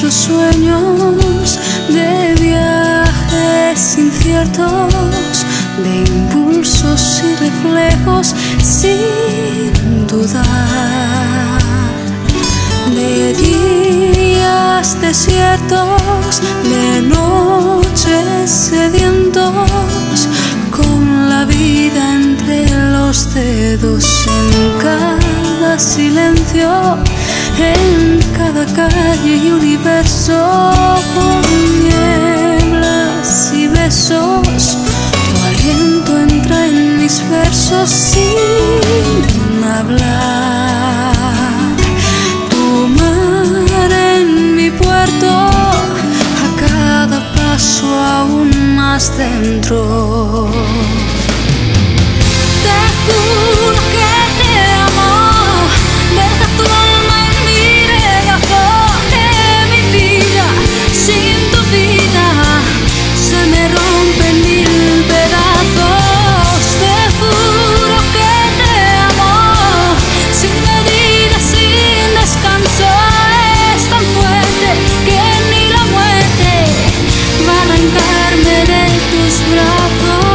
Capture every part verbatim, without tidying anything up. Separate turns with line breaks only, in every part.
nuestros sueños, de viajes inciertos, de impulsos y reflejos sin dudar, de días desiertos, de noches sedientos, con la vida entre los dedos, en cada silencio, en cada calle y universo, con nieblas y besos. Tu aliento entra en mis versos sin hablar, tu mar en mi puerto, a cada paso aún más dentro. Te juro que te amo, deja tu alma en mi regazo, que mi vida sin tu vida se me rompe en mil pedazos. Te juro que te amo, sin medida, sin descanso, es tan fuerte que ni la muerte va a arrancarme de tus brazos.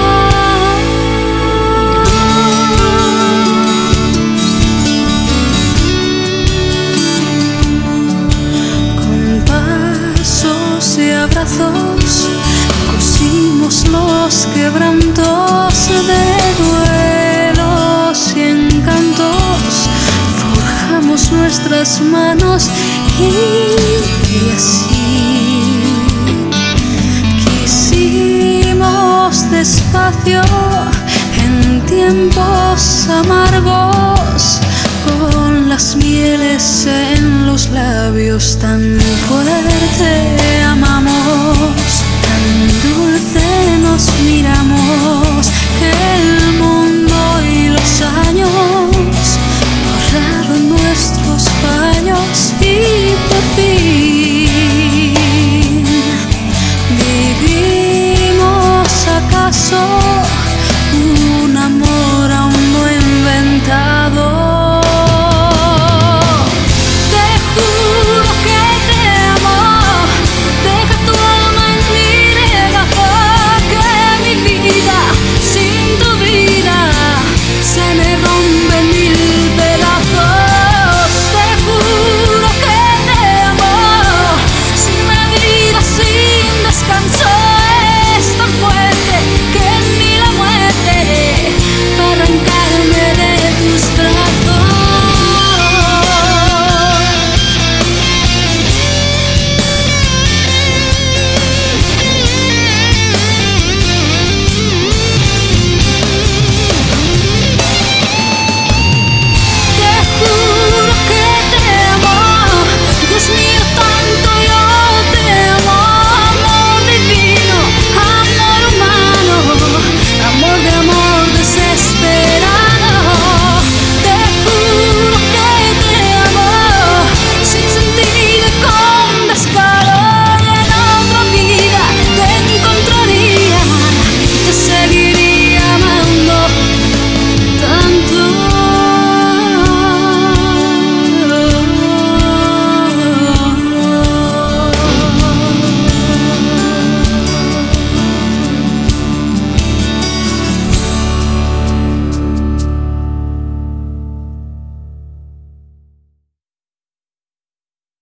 Abrazos, cosimos los quebrantos de duelos y encantos, forjamos nuestras manos y, y así quisimos despacio en tiempos amargos, con las mieles en los labios, tan fuerte amamos, tan dulce nos miramos, que el mundo y los años borraron nuestros fallos y por fin vivimos acaso